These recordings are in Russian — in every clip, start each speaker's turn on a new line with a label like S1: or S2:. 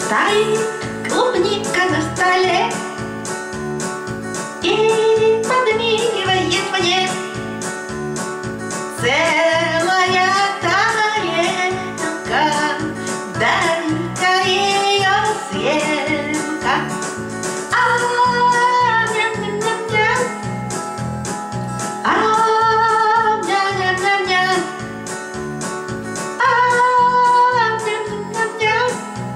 S1: Стоит клубника на столе и подмигивает мне. Целая тарелка, дай-ка ее съем-ка. Ням-ням-ням-ням, ням-ням-ням-ням, ням-ням-ням-ням,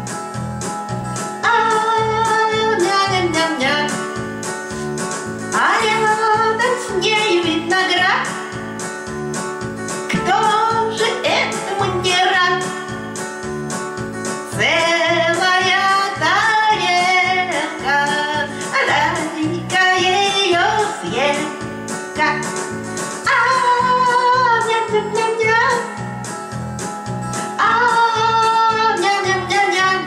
S1: ням-ням-ням. А рядом с нею виноград. Кто же этому не рад? Целая тарелка, дай-ка ее съем-ка. Ням-ням-ням-ням, ням-ням-ням-ням,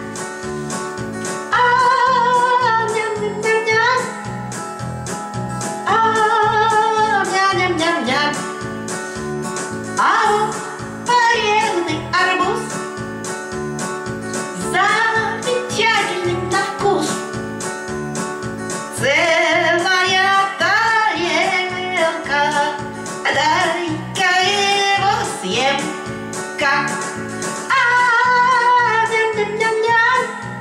S1: ням-ням-ням-ням, ням-ням-ням-ням. А порезанный арбуз замечательный на вкус. Целая тарелка, дай-ка его съем-ка. Ням-ням-ням-ням,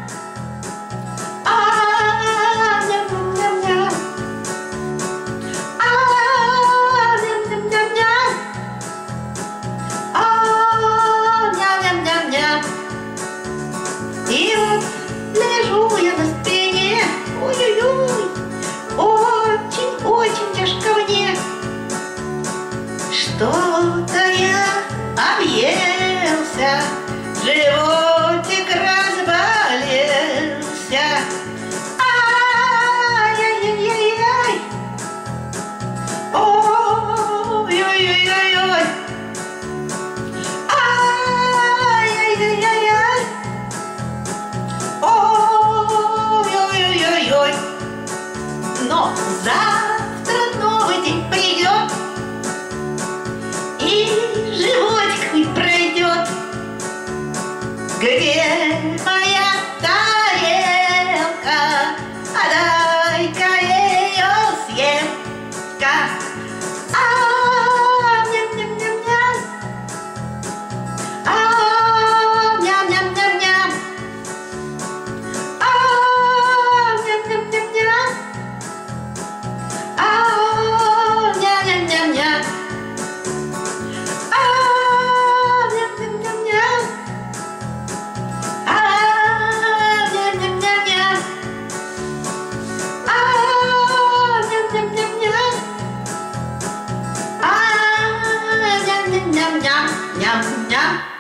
S1: ням-ням-ням-ням, ням-ням-ням-ням, ням-ням-ням-ням. И вот лежу я на спине, ой-ой-ой, очень-очень тяжко мне. Что-то я объелся, животик разболелся. Ай-яй-яй-яй-яй, ой-ой-ой-ой-ой. Ай-яй-яй-яй-яй, ой-ой-ой-ой. Но завтра новый день придет, и животик хоть пройдет. Где моя тарелка, дай-ка ее съем-ка. Ням-ням-ням-ням, ням-ням-ням-ням, ням-ням-ням-ням, ням-ням-ням-ням, ням-ням-ням-ням.